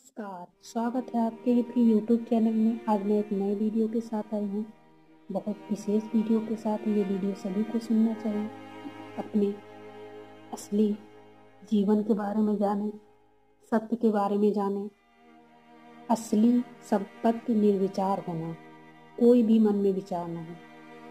नमस्कार, स्वागत है आपके अपने YouTube चैनल में। आज मैं एक नए वीडियो के साथ आई हूँ। बहुत विशेष वीडियो के साथ। ये वीडियो सभी को सुनना चाहिए। अपने असली जीवन के बारे में जानें, सत्य के बारे में जानें। असली संपत्ति निर्विचार होना, कोई भी मन में विचार न हो।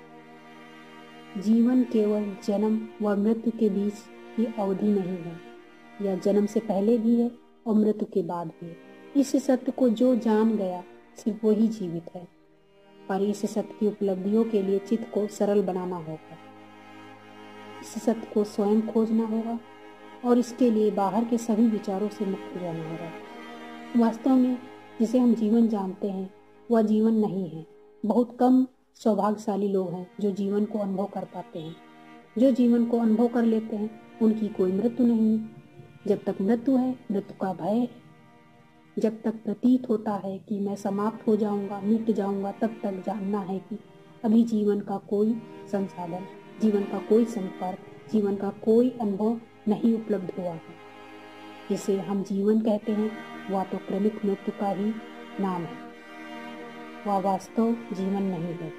जीवन केवल जन्म व मृत्यु के बीच की अवधि नहीं है। यह जन्म से पहले भी है और मृत्यु के बाद भी है। इस सत्य को जो जान गया सिर्फ वही जीवित है। पर इस सत्य की उपलब्धियों के लिए चित्त को सरल बनाना होगा। इस सत्य को स्वयं खोजना होगा और इसके लिए बाहर के सभी विचारों से मुक्त हो जाना होगा। वास्तव में जिसे हम जीवन जानते हैं वह जीवन नहीं है। बहुत कम सौभाग्यशाली लोग हैं जो जीवन को अनुभव कर पाते हैं। जो जीवन को अनुभव कर लेते हैं उनकी कोई मृत्यु नहीं है। जब तक मृत्यु है, मृत्यु का भय है। जब तक प्रतीत होता है कि मैं समाप्त हो जाऊंगा, मिट जाऊंगा, तब तक जानना है कि अभी जीवन का कोई संसाधन, जीवन का कोई संपर्क, जीवन का कोई अनुभव नहीं उपलब्ध हुआ है। जिसे हम जीवन कहते हैं वह तो क्रमिक मृत्यु का ही नाम है। वह वास्तव जीवन नहीं है।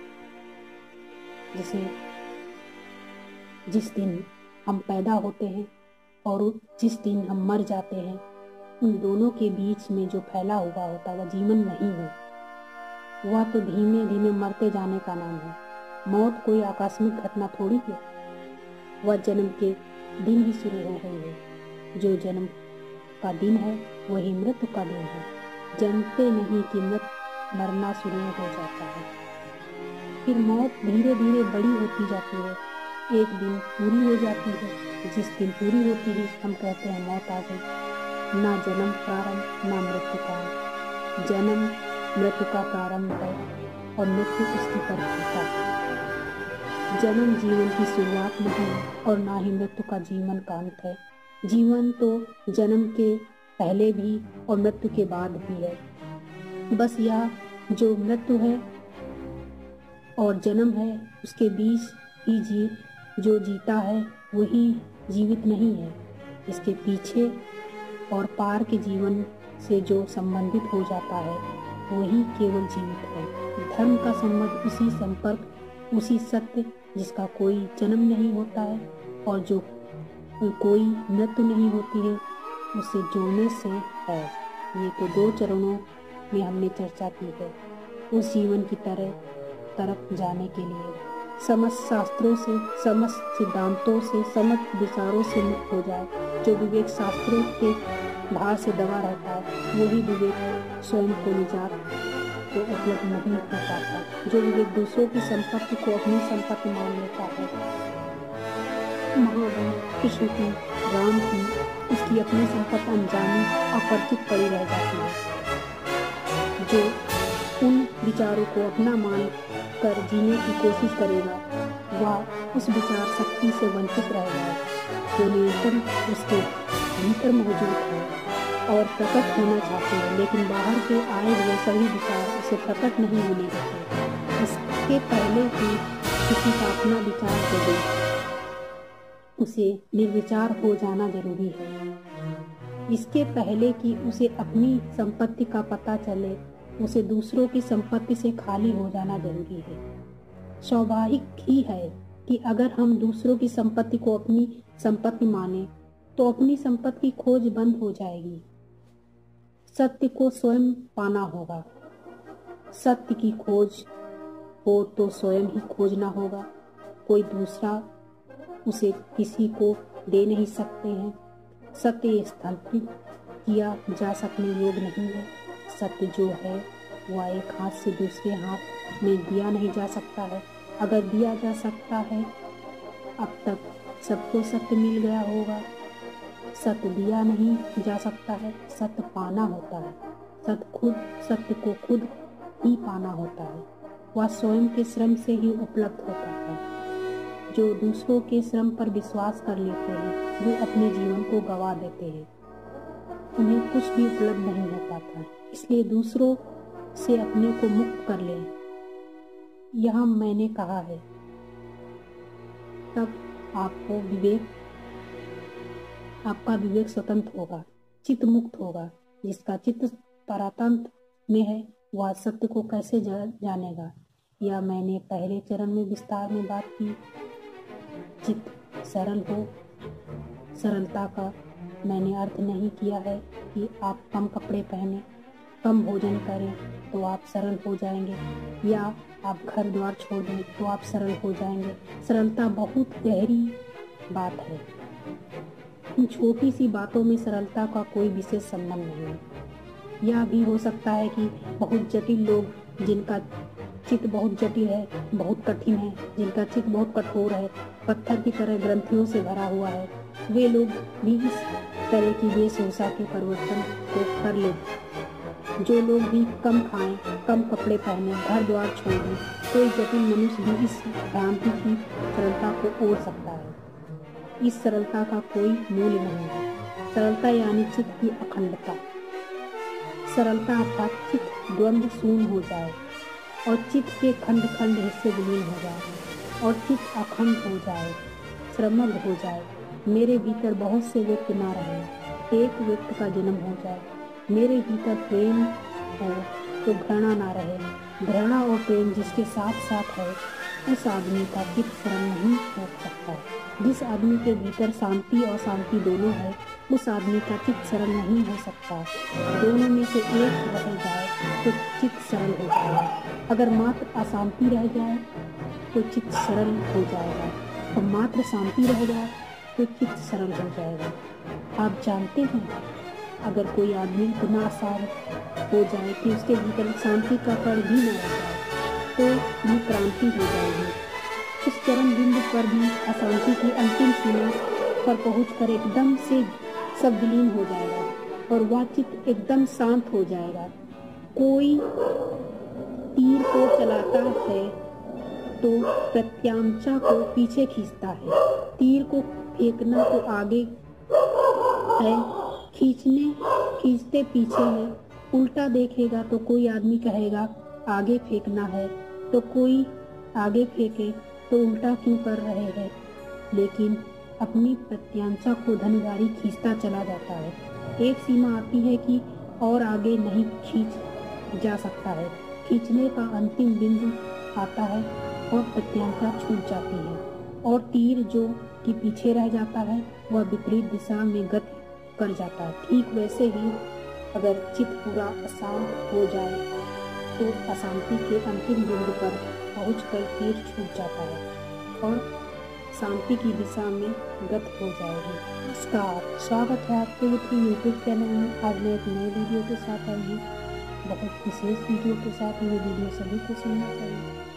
जिस दिन हम पैदा होते हैं और जिस दिन हम मर जाते हैं, उन दोनों के बीच में जो फैला हुआ होता है वह जीवन नहीं है। वह तो धीमे धीमे मरते जाने का नाम है। मौत कोई आकस्मिक घटना थोड़ी है। वह जन्म के दिन ही शुरू हो गई है। जो जन्म का दिन है वही मृत्यु का दिन है। जानते नहीं कि मरना शुरू हो जाता है। फिर मौत धीरे धीरे बड़ी होती जाती है। एक दिन पूरी हो जाती है। जिस दिन पूरी होती है हम कहते हैं मौत आ गई। ना जन्म प्रारंभ ना मृत्यु का अंत। जन्म मृत्यु का प्रारंभ है और मृत्यु उसकी परिपूर्णता है। जन्म जीवन की शुरुआत नहीं है और ना ही मृत्यु का जीवन का अंत है। जीवन तो जन्म के पहले भी और मृत्यु के बाद भी है। बस यह जो मृत्यु है और जन्म है उसके बीच ही जो जीता है वही जीवित नहीं है। इसके पीछे और पार के जीवन से जो संबंधित हो जाता है वही केवल जीवित है। धर्म का संबंध उसी संपर्क, उसी सत्य जिसका कोई जन्म नहीं होता है और जो कोई मृत्यु नहीं होती है उसे जोड़ने से है। ये तो 2 चरणों में हमने चर्चा की है। उस जीवन की तरफ जाने के लिए समस्त शास्त्रों से, समस्त सिद्धांतों से, समस्त विचारों से मुक्त हो जाए। जो विवेक शास्त्रों के भार से दबा रहता है वही विवेक स्वयं को निजात को उपलब्ध नहीं हो पाता। जो विवेक दूसरों की संपत्ति को अपनी संपत्ति मान लेता है, महाबल कृष्ण की, राम की, उसकी अपनी संपत्ति अनजानी अपरिचित पड़ी रह जाती है। जो उन विचारों को अपना मान कर जीने की कोशिश करेगा वह उस विचार शक्ति से वंचित रहेगा जो निरंतर उसके भीतर मौजूद है और प्रकट होना चाहते हैं, लेकिन बाहर के आए हुए सभी विचार उसे प्रकट नहीं होने देते। इसके पहले कि किसी का अपना विचार हो दे उसे निर्विचार हो जाना जरूरी है। इसके पहले कि उसे अपनी संपत्ति का पता चले उसे दूसरों की संपत्ति से खाली हो जाना जरूरी है। स्वाभाविक ही है कि अगर हम दूसरों की संपत्ति को अपनी संपत्ति माने तो अपनी संपत्ति की खोज बंद हो जाएगी। सत्य को स्वयं पाना होगा। सत्य की खोज हो तो स्वयं ही खोजना होगा। कोई दूसरा उसे किसी को दे नहीं सकते हैं। सत्य स्थानांतरित किया जा सकने योग्य नहीं है। सत्य जो है वह एक हाथ से दूसरे हाथ में दिया नहीं जा सकता है। अगर दिया जा सकता है अब तक सबको सत्य मिल गया होगा। सत्य दिया नहीं जा सकता है, सत्य पाना होता है। सत्य को खुद ही पाना होता है। वह स्वयं के श्रम से ही उपलब्ध होता है। जो दूसरों के श्रम पर विश्वास कर लेते हैं वो अपने जीवन को गंवा देते हैं। उन्हें कुछ भी उपलब्ध नहीं हो पाता। इसलिए दूसरों से अपने को मुक्त कर लें। यह मैंने कहा है। तब आपका विवेक स्वतंत्र होगा, चित्त मुक्त होगा। जिसका चित्त परातंत्र में है वह सत्य को कैसे जानेगा। या मैंने पहले चरण में विस्तार में बात की। चित्त सरल हो, सरलता का मैंने अर्थ नहीं किया है कि आप कम कपड़े पहने, कम भोजन करें तो आप सरल हो जाएंगे, या आप घर द्वार छोड़ दें तो आप सरल हो जाएंगे। सरलता बहुत गहरी बात है। इन छोटी सी बातों में सरलता का कोई विशेष संबंध नहीं है। यह भी हो सकता है कि बहुत जटिल लोग, जिनका चित्त बहुत जटिल है, बहुत कठिन है, जिनका चित्त बहुत कठोर है, पत्थर की तरह ग्रंथियों से भरा हुआ है, वे लोग भी इस तरह की वेशभूषा के परिवर्तन को कर ले। जो लोग भी कम खाएं, कम कपड़े पहने, घर द्वार छोड़ दें, कोई जटिल मनुष्य भी इस भ्रांति की सरलता को ओढ़ सकता है। इस सरलता का कोई मूल्य नहीं है। सरलता यानी चित्त की अखंडता। सरलता अर्थात चित्त द्वंद्व शून्य हो जाए और चित्त के खंड खंड हिस्से विलीन हो जाए और चित्त अखंड हो जाए, समग्र हो जाए। मेरे भीतर बहुत से व्यक्ति ना रहे, एक व्यक्ति का जन्म हो जाए। मेरे भीतर प्रेम हो तो घृणा ना रहे। घृणा और प्रेम जिसके साथ साथ है, उस आदमी का चित्त सरल नहीं हो सकता। जिस आदमी के भीतर शांति और शांति दोनों है, उस आदमी का चित्त सरल नहीं हो सकता। दोनों में से एक रह जाए तो चित्त सरल हो जाएगा। अगर मात्र अशांति रह जाए तो चित्त सरल हो जाएगा, और मात्र शांति रह जाए तो चित्त सरल हो जाएगा। आप जानते हैं, अगर कोई आदमी इतना आसान हो जाए कि उसके भीतर शांति का कण भी न रह जाए तो भी क्रांति हो जाएगी। उस चरम बिंदु पर भी अशांति की अंतिम सीमा पर पहुंचकर एकदम से सब विलीन हो जाएगा और वह चित्त एकदम शांत हो जाएगा। कोई तीर को चलाता है तो प्रत्याशा को पीछे खींचता है। तीर को फेंकना तो आगे है, खींचते पीछे है। उल्टा देखेगा तो कोई आदमी कहेगा आगे फेंकना है, तो कोई आगे फेंके तो उल्टा क्यों कर रहे हैं। लेकिन अपनी प्रत्याशा को धनुधारी खींचता चला जाता है। एक सीमा आती है कि और आगे नहीं खींच जा सकता है। खींचने का अंतिम बिंदु आता है और प्रत्याशा छूट जाती है और तीर जो कि पीछे रह जाता है वह विपरीत दिशा में गति कर जाता है। ठीक वैसे ही अगर चित्त पूरा अशांत हो जाए तो अशांति के अंतिम बिंदु पर पहुंचकर तीर छूट जाता है और शांति की दिशा में गति हो जाएगी। नमस्कार, स्वागत है आपके यूट्यूब चैनल में। आज मैं एक नए वीडियो के साथ आई हूँ। बहुत विशेष वीडियो के साथ ये वीडियो सभी को सुनना चाहिए।